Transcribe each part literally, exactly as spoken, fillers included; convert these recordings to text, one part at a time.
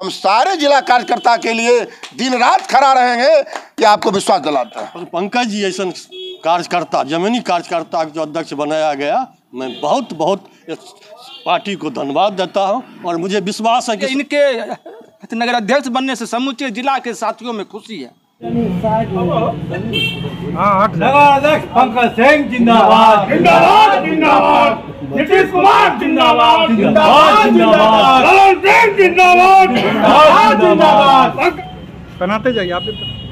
हम सारे जिला कार्यकर्ता के लिए दिन रात खड़ा रहेंगे, ये आपको विश्वास दिलाता है। पंकज जी ऐसा कार्यकर्ता, जमीनी कार्यकर्ता जो अध्यक्ष बनाया गया, मैं बहुत बहुत पार्टी को धन्यवाद देता हूं और मुझे विश्वास है कि इनके नगर अध्यक्ष बनने से समूचे जिला के साथियों में खुशी है। पंकज सिंह जिंदाबाद, जिंदाबाद, जिंदाबाद, नीतीश कुमार जिंदाबाद, जिंदाबाद, जिंदाबाद, सिंह जिंदाबाद, जिंदाबाद। बनाते जाइए आप।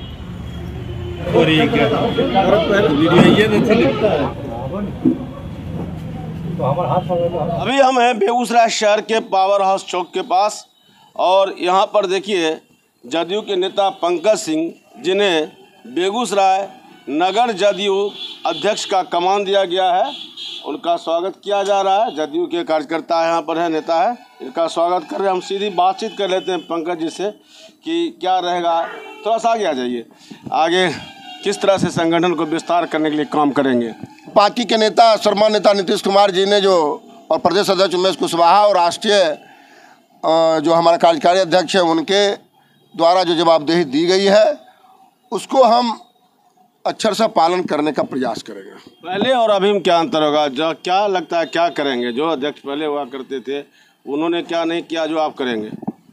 अभी हम हैं बेगूसराय शहर के पावर हाउस चौक के पास और यहाँ पर देखिए जदयू के नेता पंकज सिंह, जिन्हें बेगूसराय नगर जदयू अध्यक्ष का कमान दिया गया है, उनका स्वागत किया जा रहा है। जदयू के कार्यकर्ता यहाँ पर है, नेता है, इनका स्वागत कर रहे हैं। हम सीधी बातचीत कर लेते हैं पंकज जी से कि क्या रहेगा। थोड़ा सा आगे आ जाइए, आगे किस तरह से संगठन को विस्तार करने के लिए काम करेंगे। पार्टी के नेता सम्मान नेता नीतीश कुमार जी ने जो, और प्रदेश अध्यक्ष उमेश कुशवाहा और राष्ट्रीय जो हमारा कार्यकारी अध्यक्ष है, उनके द्वारा जो जवाबदेही दी गई है, उसको हम अक्षर से पालन करने का प्रयास करेंगे। पहले और अभी में क्या अंतर होगा, जो क्या लगता है क्या करेंगे? जो अध्यक्ष पहले हुआ करते थे उन्होंने क्या नहीं किया जो आप करेंगे?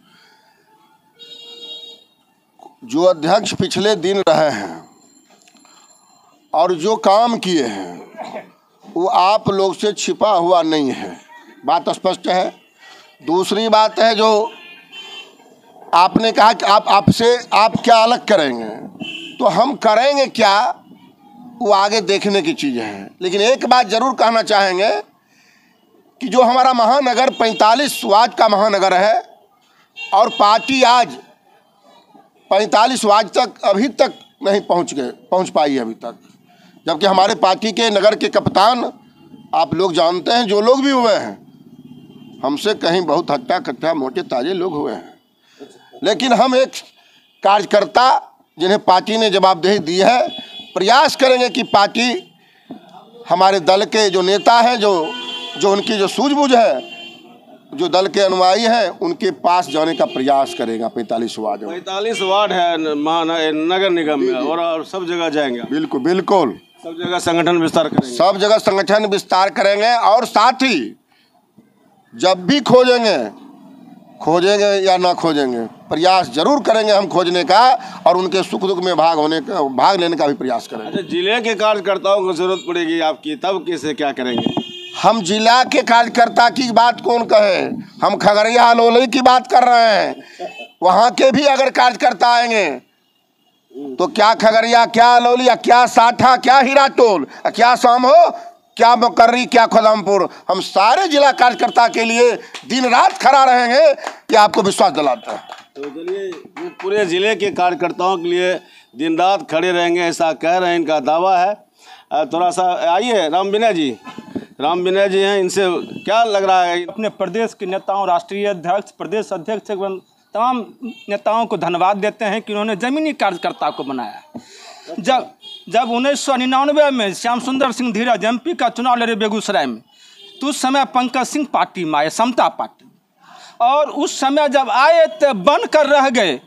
जो अध्यक्ष पिछले दिन रहे हैं और जो काम किए हैं वो आप लोग से छिपा हुआ नहीं है, बात स्पष्ट है। दूसरी बात है, जो आपने कहा कि आप आपसे आप क्या अलग करेंगे, तो हम करेंगे क्या वो आगे देखने की चीज़ है। लेकिन एक बात ज़रूर कहना चाहेंगे कि जो हमारा महानगर पैंतालीस वार्ड का महानगर है और पार्टी आज पैंतालीस वार्ड तक अभी तक नहीं पहुंच गए पहुंच पाई है अभी तक, जबकि हमारे पार्टी के नगर के कप्तान आप लोग जानते हैं, जो लोग भी हुए हैं हमसे कहीं बहुत हट्टा कट्टा मोटे ताजे लोग हुए हैं, लेकिन हम एक कार्यकर्ता जिन्हें पार्टी ने जवाबदेही दी है, प्रयास करेंगे कि पार्टी हमारे दल के जो नेता हैं, जो जो उनकी जो सूझबूझ है, जो दल के अनुयायी हैं, उनके पास जाने का प्रयास करेगा। पैंतालीस वार्ड पैंतालीस वार्ड है नगर निगम में और, और सब जगह जाएंगे। बिल्कुल बिल्कुल, सब जगह संगठन विस्तार करेंगे, सब जगह संगठन विस्तार करेंगे और साथ ही जब भी खोजेंगे खोजेंगे या ना खोजेंगे, प्रयास जरूर करेंगे हम खोजने का और उनके सुख दुख में भाग होने का भाग लेने का भी प्रयास करेंगे। अच्छा, जिले के कार्यकर्ताओं को जरूरत पड़ेगी आपकी, तब कैसे क्या करेंगे? हम जिला के कार्यकर्ता की बात कौन कहे, हम खगड़िया हलोली की बात कर रहे हैं। वहाँ के भी अगर कार्यकर्ता आएंगे तो क्या खगड़िया, क्या हलोली, क्या साठा, क्या हीराटोल, क्या सामो, क्या मुकर्री, क्या खुदमपुर, हम सारे जिला कार्यकर्ता के लिए दिन रात खड़ा रहेंगे, ये आपको विश्वास दिलाता है। तो चलिए, पूरे जिले के कार्यकर्ताओं के लिए दिन रात खड़े रहेंगे, ऐसा कह रहे हैं, इनका दावा है। थोड़ा सा आइए, राम विनय जी राम विनय जी हैं, इनसे क्या लग रहा है? अपने प्रदेश के नेताओं, राष्ट्रीय अध्यक्ष, प्रदेश अध्यक्ष, तमाम नेताओं को धन्यवाद देते हैं कि उन्होंने जमीनी कार्यकर्ता को बनाया। जब जब उन्नीस सौ निन्यानवे में श्याम सुंदर सिंह धीरज एम पी का चुनाव लड़े बेगूसराय में, तो उस समय पंकज सिंह पार्टी में आए, समता पार्टी, और उस समय जब आए तो बन कर रह गए।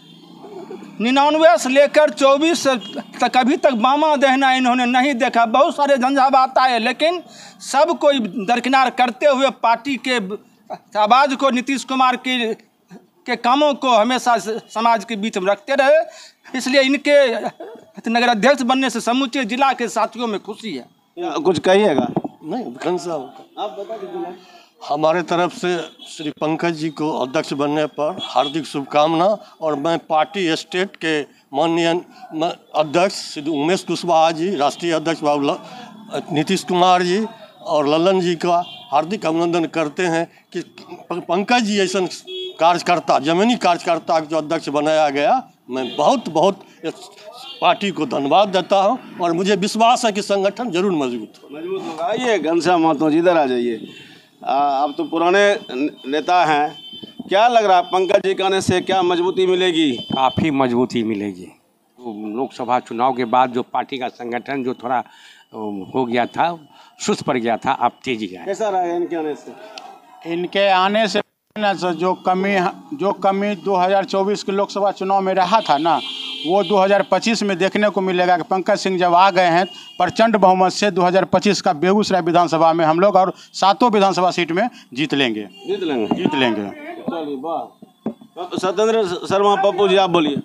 निन्यानवे से लेकर चौबीस तक अभी तक बामा दहना इन्होंने नहीं देखा। बहुत सारे झंझावात आए, लेकिन सब कोई दरकिनार करते हुए पार्टी के आवाज़ को, नीतीश कुमार की के कामों को हमेशा समाज के बीच में रखते रहे। इसलिए इनके नगर अध्यक्ष बनने से समूचे जिला के साथियों में खुशी है। कुछ कहिएगा? नहीं, विक्रम साहब आप बता दीजिए। हमारे तरफ से श्री पंकज जी को अध्यक्ष बनने पर हार्दिक शुभकामना, और मैं पार्टी स्टेट के माननीय अध्यक्ष श्री उमेश कुशवाहा जी, राष्ट्रीय अध्यक्ष बाबू नीतीश कुमार जी और ललन जी का हार्दिक अभिनंदन करते हैं कि पंकज जी ऐसा कार्यकर्ता, जमीनी कार्यकर्ता जो अध्यक्ष बनाया गया, मैं बहुत बहुत पार्टी को धन्यवाद देता हूं और मुझे विश्वास है कि संगठन जरूर मजबूत हो मजबूत होगा। आइए घनश्याम महतो जी, इधर आ जाइए। आप तो पुराने नेता हैं, क्या लग रहा है पंकज जी के आने से क्या मजबूती मिलेगी? काफ़ी मजबूती मिलेगी। तो लोकसभा चुनाव के बाद जो पार्टी का संगठन जो थोड़ा हो गया था, सुस्त पड़ गया था, अब तेजी है। कैसा रहा है इनके आने से? इनके आने से ना सर, जो कमी जो कमी दो हज़ार चौबीस के लोकसभा चुनाव में रहा था ना, वो दो हज़ार पच्चीस में देखने को मिलेगा कि पंकज सिंह जब आ गए हैं प्रचंड बहुमत से दो हज़ार पच्चीस का बेगूसराय विधानसभा में हम लोग और सातों विधानसभा सीट में जीत लेंगे जीत लेंगे जीत लेंगे चलिए वाह। सत्येंद्र शर्मा पप्पू जी आप बोलिए।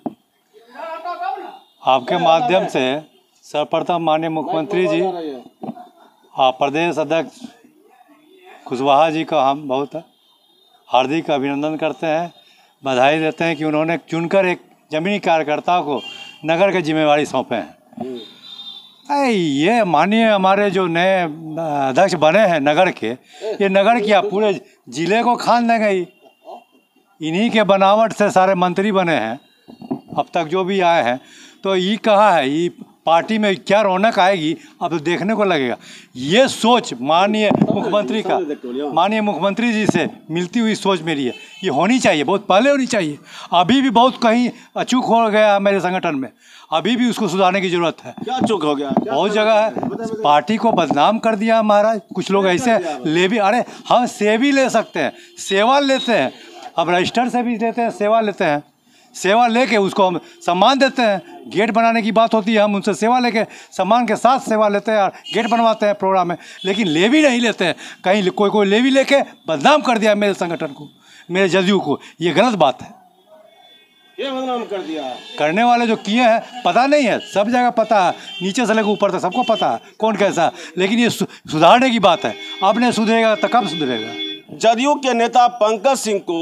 आपके माध्यम से सर्वप्रथम माननीय मुख्यमंत्री जी और प्रदेश अध्यक्ष कुशवाहा जी का हम बहुत हार्दिक अभिनंदन करते हैं, बधाई देते हैं कि उन्होंने चुनकर एक जमीनी कार्यकर्ता को नगर की जिम्मेवारी सौंपे हैं। अरे ये मानिए हमारे जो नए अध्यक्ष बने हैं नगर के, ये नगर क्या पूरे जिले को खान देंगे ही। इन्हीं के बनावट से सारे मंत्री बने हैं अब तक जो भी आए हैं। तो ये कहा है ये पार्टी में क्या रौनक आएगी अब तो देखने को लगेगा। ये सोच माननीय मुख्यमंत्री का माननीय मुख्यमंत्री जी से मिलती हुई सोच मेरी है, ये होनी चाहिए, बहुत पहले होनी चाहिए। अभी भी बहुत कहीं अचूक हो गया मेरे संगठन में, अभी भी उसको सुधारने की जरूरत है। क्या चूक हो गया? बहुत जगह है, पार्टी को बदनाम कर दिया महाराज। कुछ लोग ऐसे ले भी, अरे हम से भी ले सकते हैं, सेवा लेते हैं, अब रजिस्टर से भी लेते हैं, सेवा लेते हैं, सेवा लेके उसको हम सम्मान देते हैं। गेट बनाने की बात होती है, हम उनसे सेवा लेके सम्मान के साथ सेवा लेते हैं और गेट बनवाते हैं प्रोग्राम में, लेकिन ले भी नहीं लेते हैं। कहीं कोई कोई ले भी लेके बदनाम कर दिया मेरे संगठन को, मेरे जदयू को। ये गलत बात है। ये बदनाम कर दिया करने वाले जो किए हैं पता नहीं है, सब जगह पता है, नीचे से लेकर ऊपर तक सबको पता है कौन कैसा, लेकिन ये सुधारने की बात है। अब नहीं सुधरेगा तो कब सुधरेगा? जदयू के नेता पंकज सिंह को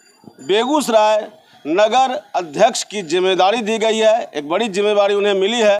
बेगूसराय नगर अध्यक्ष की जिम्मेदारी दी गई है, एक बड़ी जिम्मेदारी उन्हें मिली है।